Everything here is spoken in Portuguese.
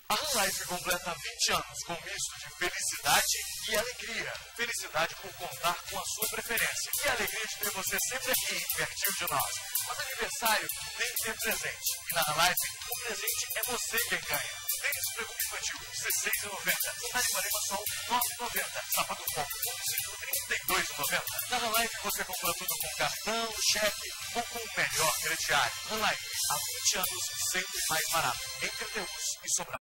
A Ranlife completa 20 anos com um misto de felicidade e alegria. Felicidade por contar com a sua preferência. E a alegria de ter você sempre aqui, pertinho de nós. Mas aniversário tem que ter presente. E na Ranlife, o presente é você quem ganha. Tênis Prego Infantil, R$16,90. Sandália Ipanema Sol, R$9,90. Sapato Foco, Montecito, R$32,90. Na Ranlife você compra tudo com cartão, cheque ou com o melhor crediário. Ranlife, há 20 anos, sempre mais barato. Em Crateús e Sobral.